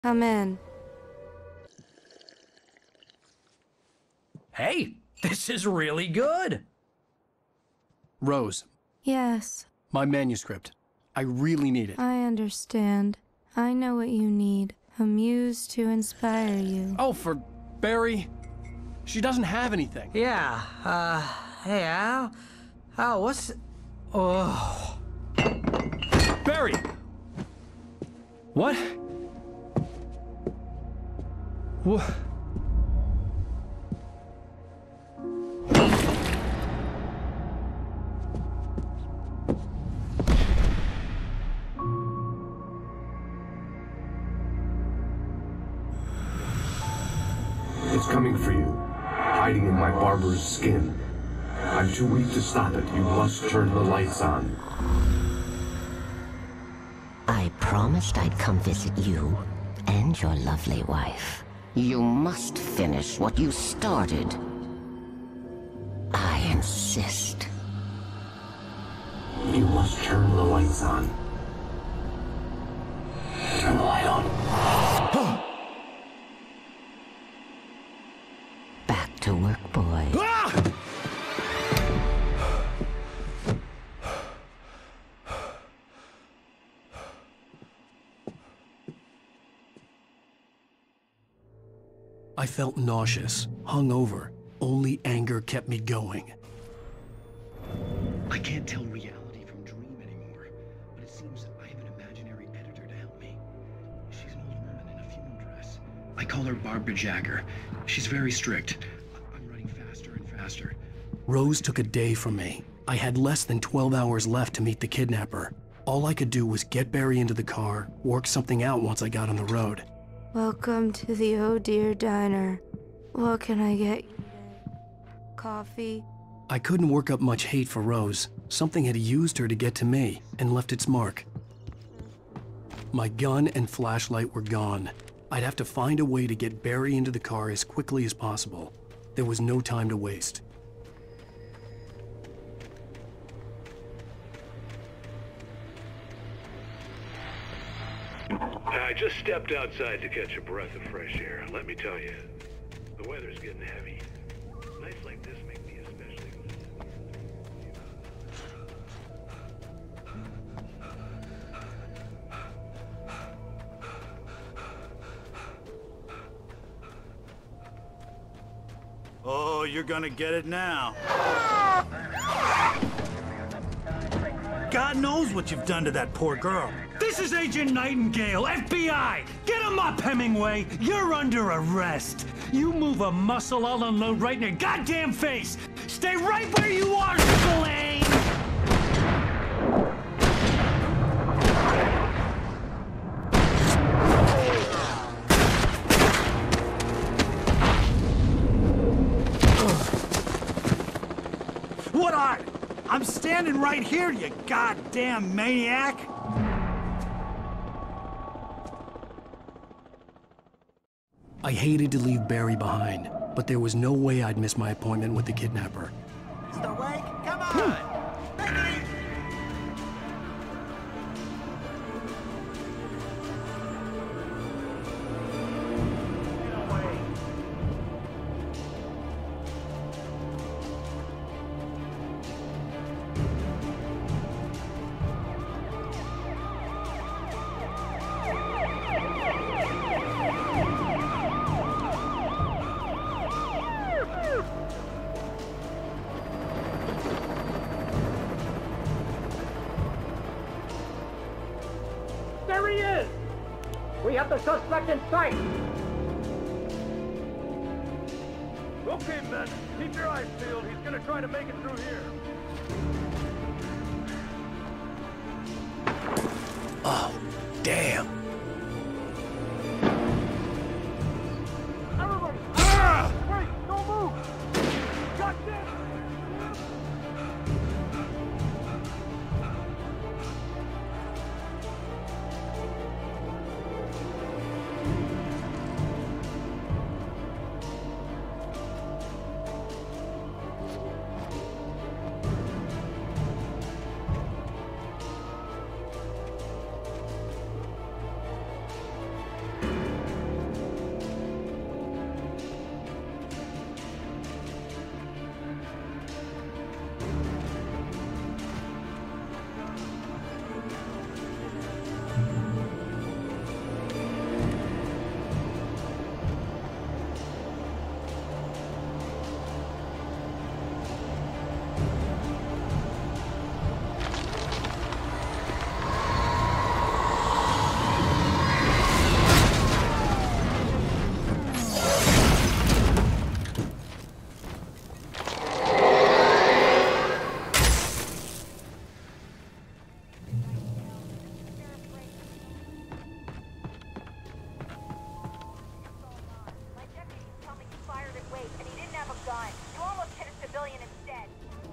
Come in. Hey, this is really good. Rose, Yes, my manuscript. I really need it. I understand. I know what you need. A muse to inspire you. Oh, for Barry? She doesn't have anything. Yeah, hey, Al? Al, what's... Oh... Barry! What? What? It's coming for you, hiding in my barber's skin. I'm too weak to stop it. You must turn the lights on. I promised I'd come visit you and your lovely wife. You must finish what you started. I insist. You must turn the lights on. Turn the light on. Back to work, boy. I felt nauseous, hungover. Only anger kept me going. I can't tell reality from dream anymore, but it seems I have an imaginary editor to help me. She's an old woman in a funeral dress. I call her Barbara Jagger. She's very strict. I'm writing faster and faster. Rose took a day from me. I had less than 12 hours left to meet the kidnapper. All I could do was get Barry into the car, work something out once I got on the road. Welcome to the Oh Dear Diner. What can I get you today? Coffee? I couldn't work up much hate for Rose. Something had used her to get to me and left its mark. My gun and flashlight were gone. I'd have to find a way to get Barry into the car as quickly as possible. There was no time to waste. I just stepped outside to catch a breath of fresh air. Let me tell you, the weather's getting heavy. Nights like this make me especially... Oh, you're gonna get it now. God knows what you've done to that poor girl. This is Agent Nightingale, FBI! Get him up, Hemingway! You're under arrest! You move a muscle, I'll unload right in your goddamn face! Stay right where you are, Spillane! What are? I'm standing right here, you goddamn maniac! I hated to leave Barry behind, but there was no way I'd miss my appointment with the kidnapper. Mr. Wake, come on! Take it easy! There he is! We have the suspect in sight! Okay, men, keep your eyes peeled. He's gonna try to make it through here. Oh, damn. Everybody! Wait, don't move! Got this! gun. You almost hit a civilian instead.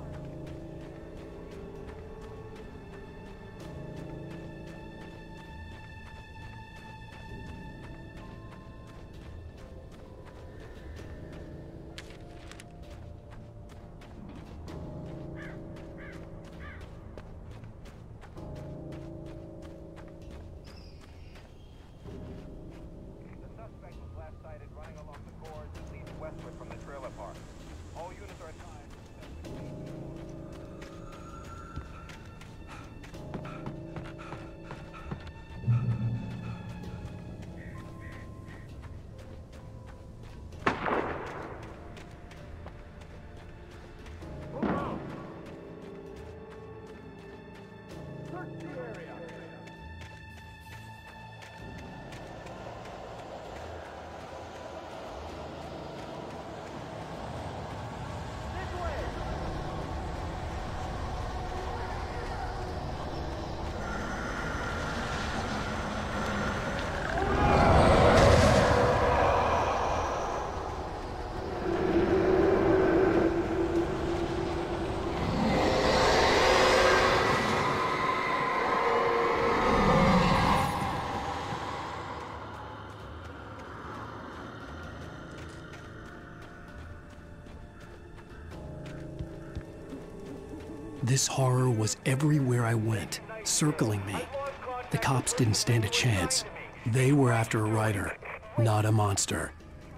This horror was everywhere I went, circling me. The cops didn't stand a chance. They were after a writer, not a monster.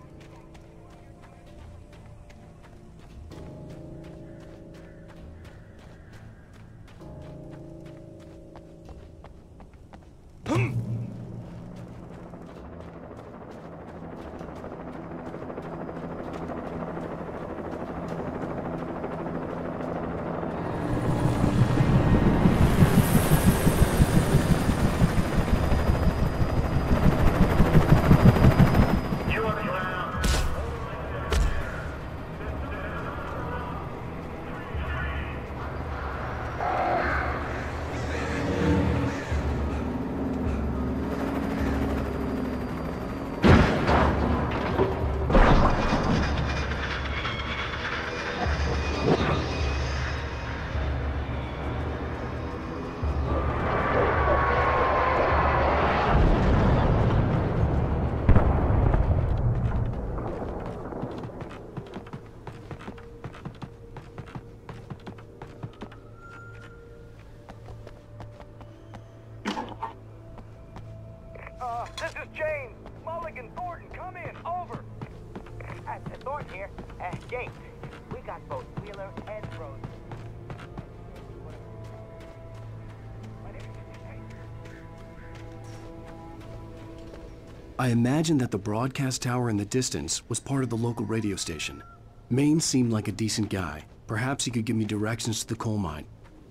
This is James. Mulligan, Thornton, come in. Over. Thornton here. James, we got both Wheeler and Rose. I imagined that the broadcast tower in the distance was part of the local radio station. Maine seemed like a decent guy. Perhaps he could give me directions to the coal mine.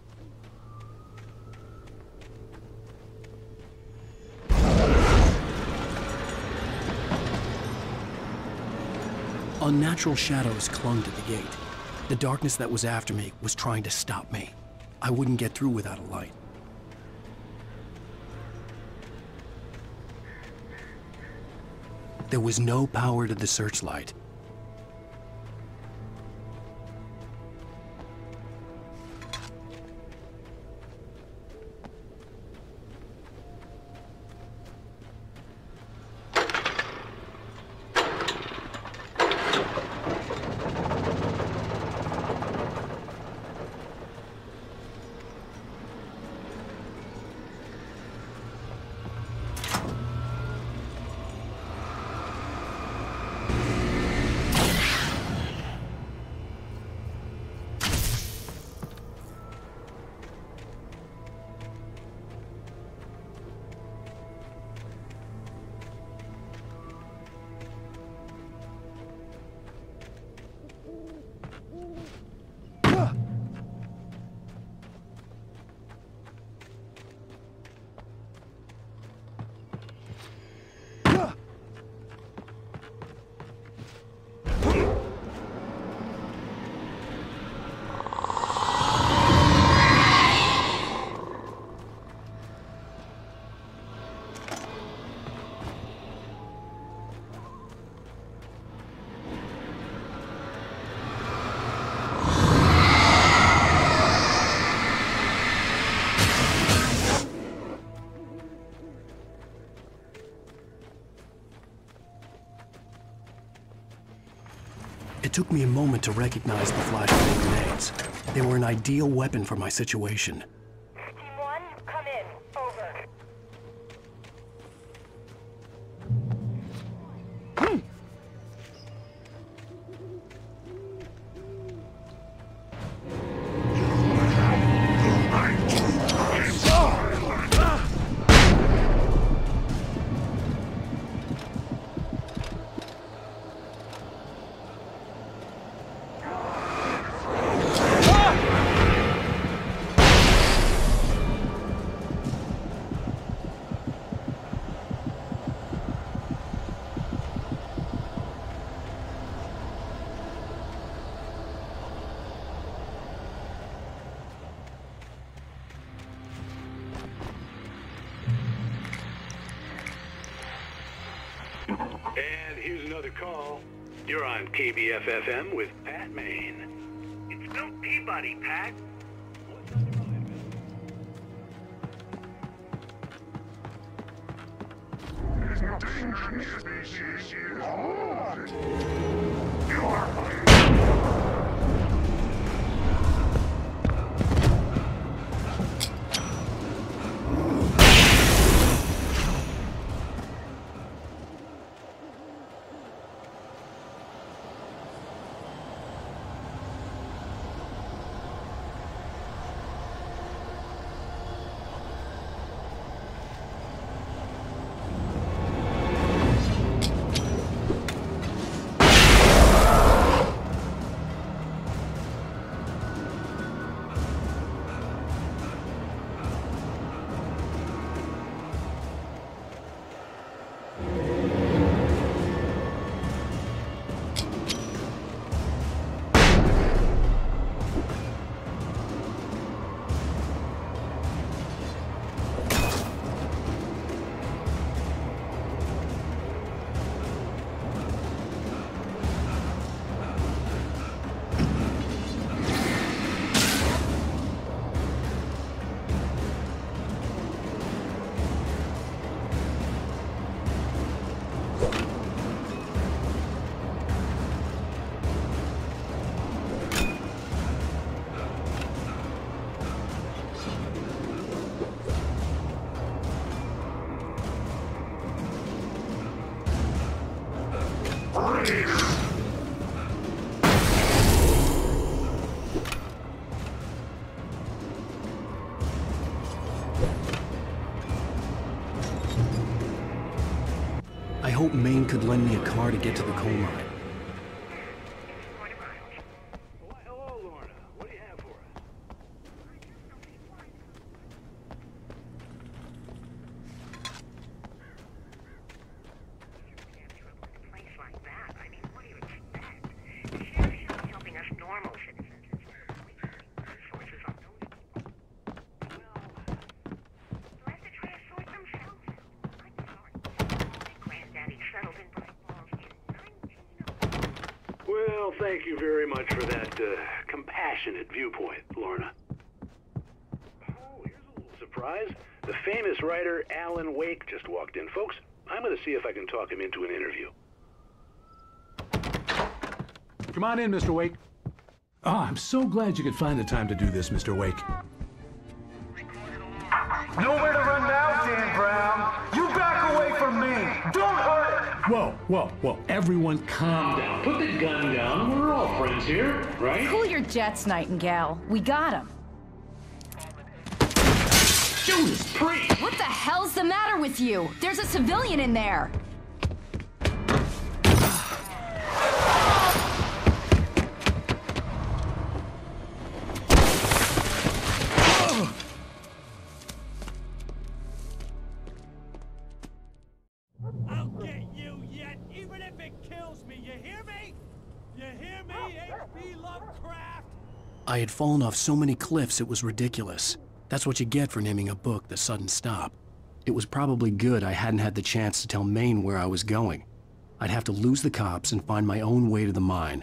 Unnatural shadows clung to the gate. The darkness that was after me was trying to stop me. I wouldn't get through without a light. There was no power to the searchlight. It took me a moment to recognize the flashbang grenades. They were an ideal weapon for my situation. Team 1, come in. Over. And here's another call. You're on KBF-FM with Pat Maine. It's no Peabody, Pat. What's on your mind, Bill? There's no dangerous species here. You are I hope Maine could lend me a car to get to the coal mine. Hello, Lorna. What do you have for us? Well, thank you very much for that compassionate viewpoint, Lorna. Oh, here's a little surprise. The famous writer Alan Wake just walked in. Folks, I'm going to see if I can talk him into an interview. Come on in, Mr. Wake. Oh, I'm so glad you could find the time to do this, Mr. Wake. Nowhere to run now, Dan Brown. You back away from me. Don't hurt it. Whoa, whoa, whoa. Everyone calm down. Put the gun down. We're all friends here, right? Cool your jets, Nightingale. We got him. Judas Priest! What the hell's the matter with you? There's a civilian in there. I'll get you yet, even if it kills me. You hear me? You hear me, H.P. Lovecraft? I had fallen off so many cliffs it was ridiculous. That's what you get for naming a book The Sudden Stop. It was probably good I hadn't had the chance to tell Maine where I was going. I'd have to lose the cops and find my own way to the mine.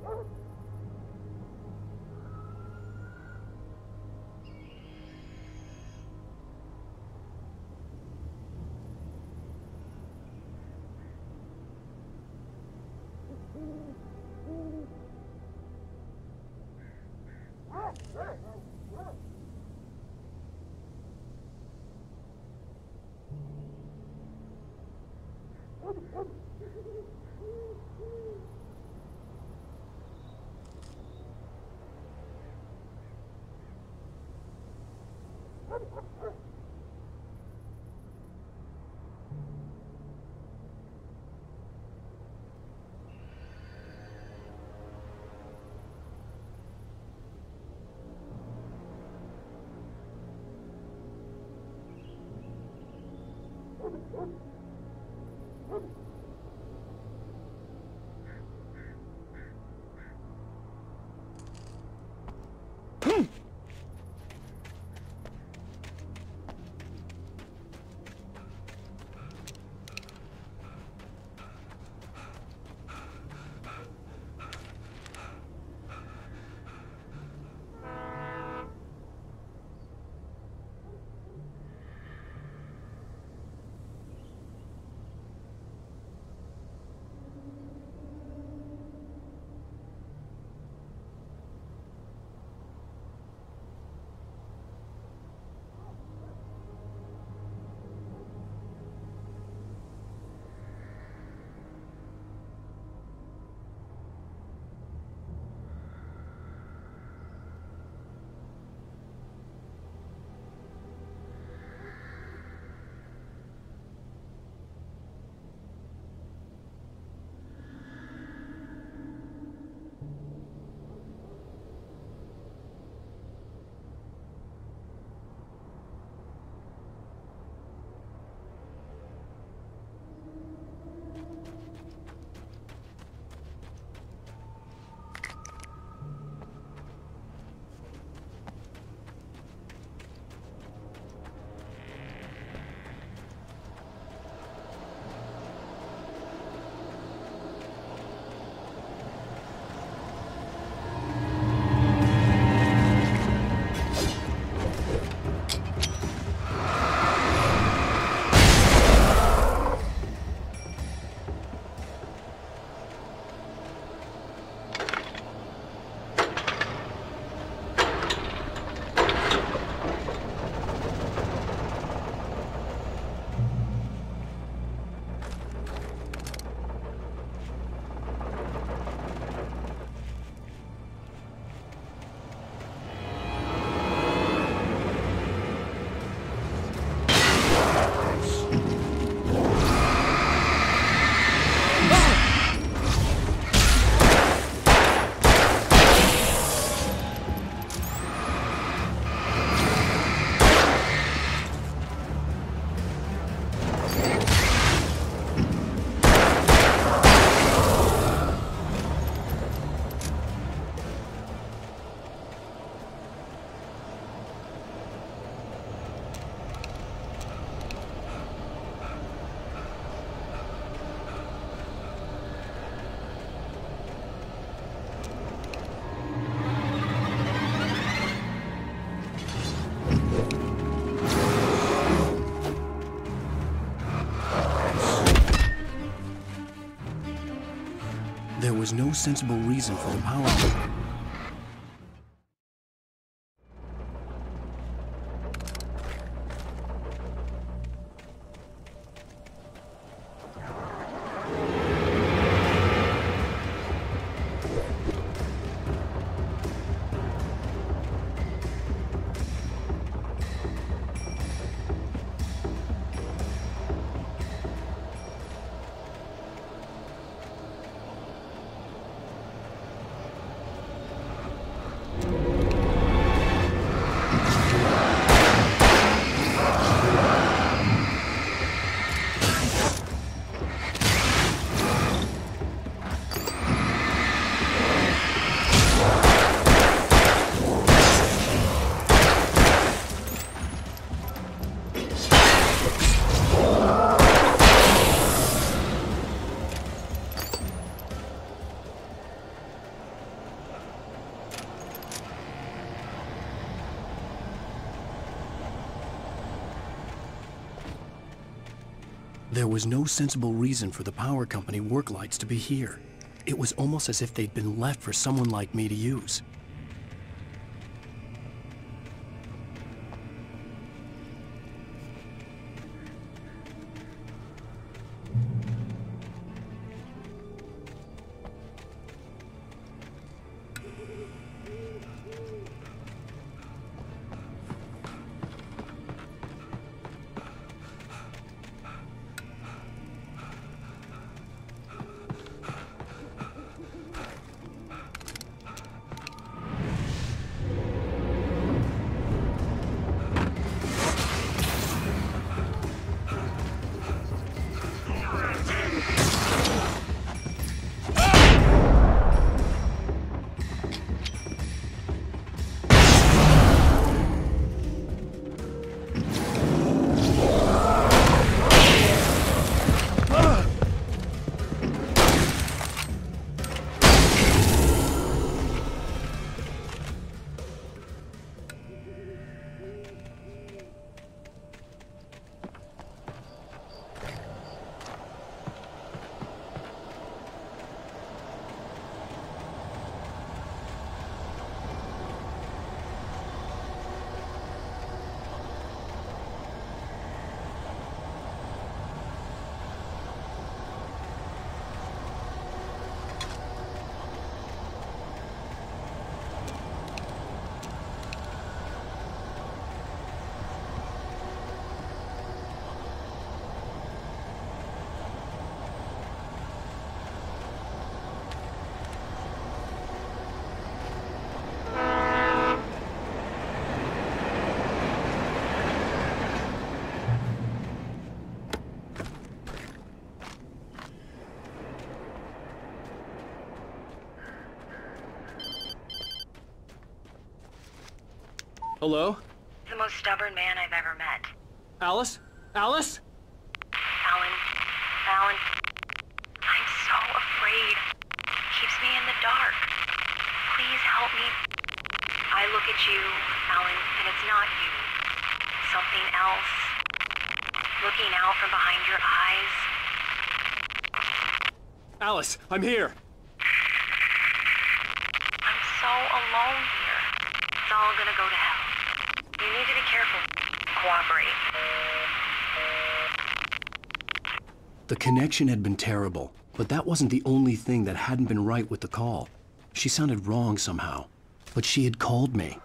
There was no sensible reason for the power cut. There was no sensible reason for the power company work lights to be here. It was almost as if they'd been left for someone like me to use. Hello? The most stubborn man I've ever met. Alice? Alice? Alan, I'm so afraid. He keeps me in the dark. Please help me. I look at you, Alan, and it's not you. Something else. Looking out from behind your eyes. Alice, I'm here. I'm so alone here. It's all gonna go to hell. You need to be careful. Cooperate. The connection had been terrible, but that wasn't the only thing that hadn't been right with the call. She sounded wrong somehow, but she had called me.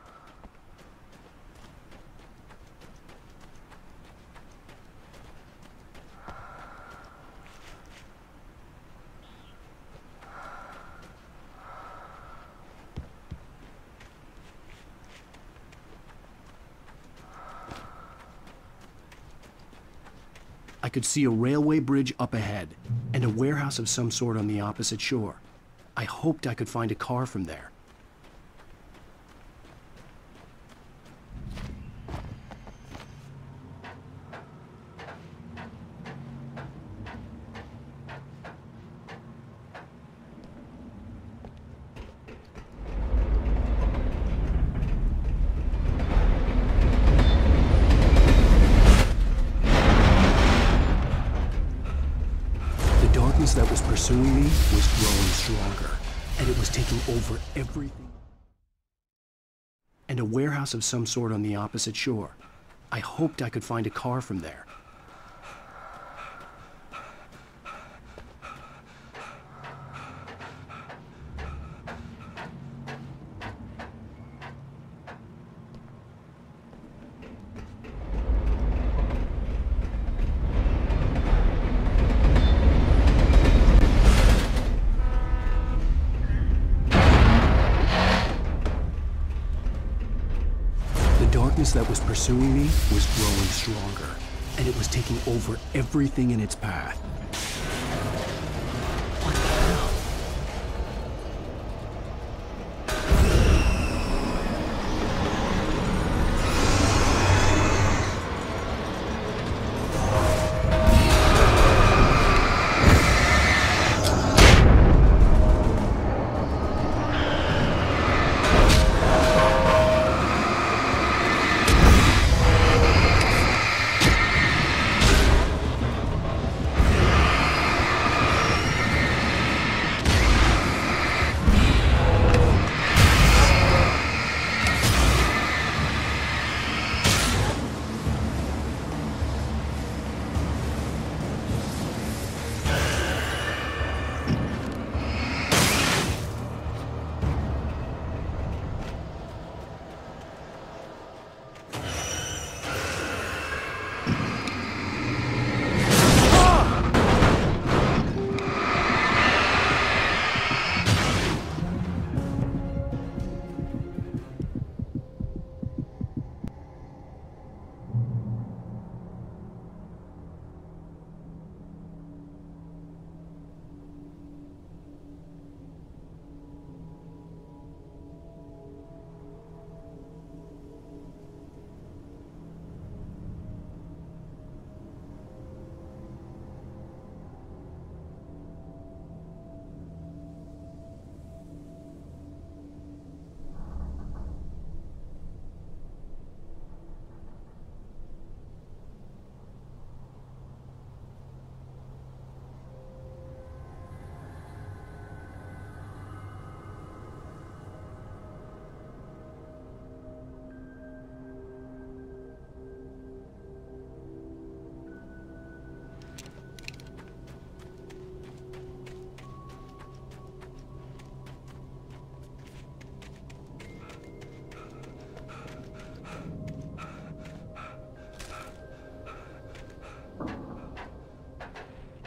I could see a railway bridge up ahead, and a warehouse of some sort on the opposite shore. I hoped I could find a car from there. That was pursuing me was growing stronger, and it was taking over everything. And a warehouse of some sort on the opposite shore. I hoped I could find a car from there. That was pursuing me was growing stronger, and it was taking over everything in its path. What the hell?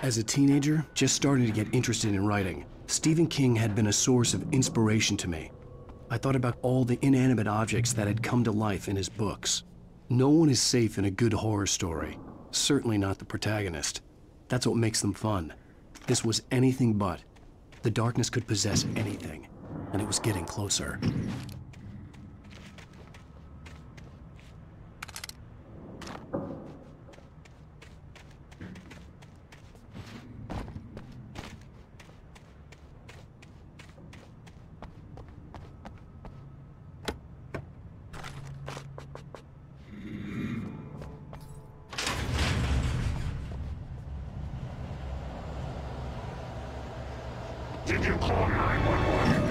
As a teenager, just starting to get interested in writing, Stephen King had been a source of inspiration to me. I thought about all the inanimate objects that had come to life in his books. No one is safe in a good horror story. Certainly not the protagonist. That's what makes them fun. This was anything but. The darkness could possess anything, and it was getting closer. Did you call 911?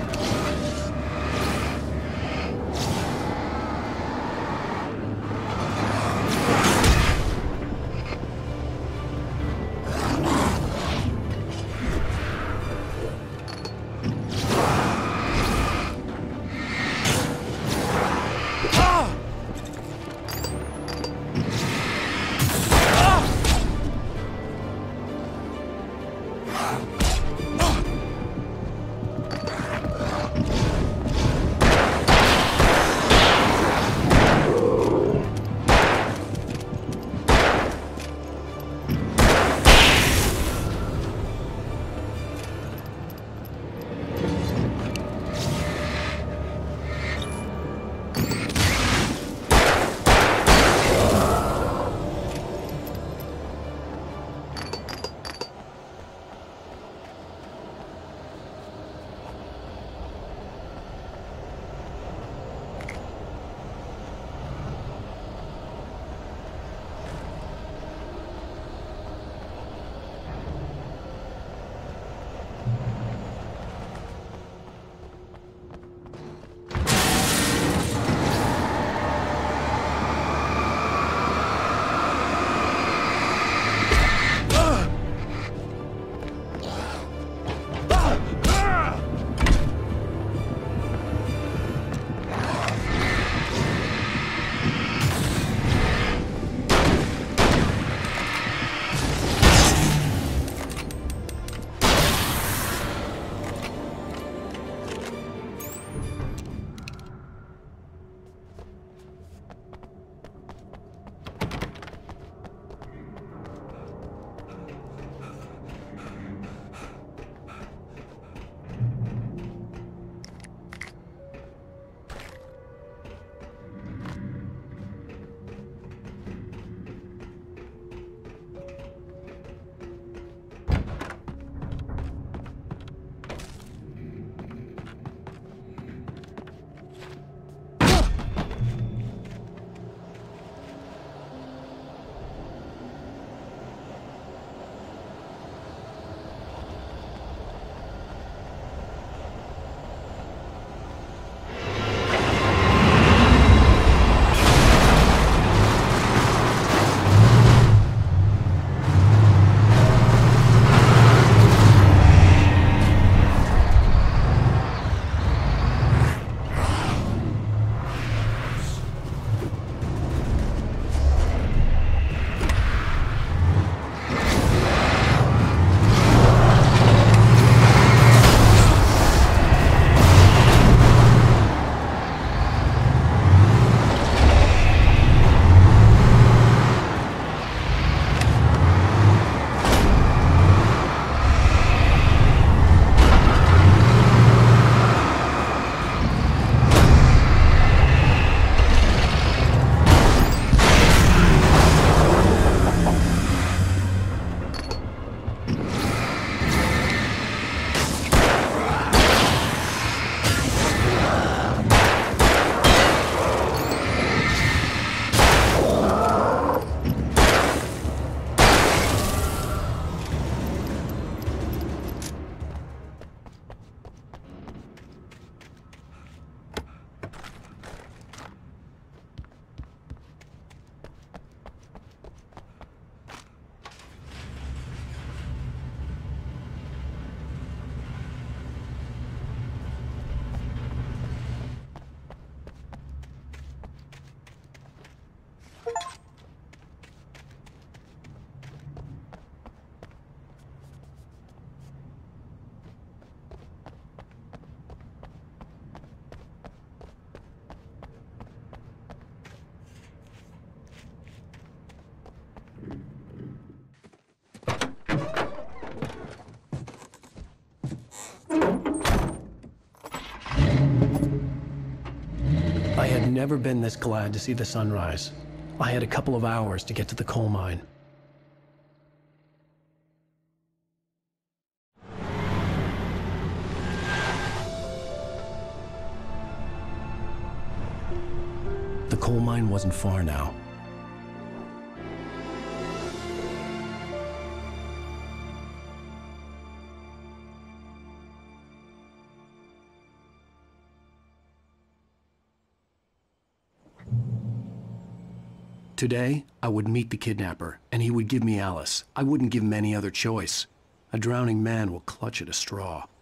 I had never been this glad to see the sunrise. I had a couple of hours to get to the coal mine. The coal mine wasn't far now. Today, I would meet the kidnapper, and he would give me Alice. I wouldn't give him any other choice. A drowning man will clutch at a straw.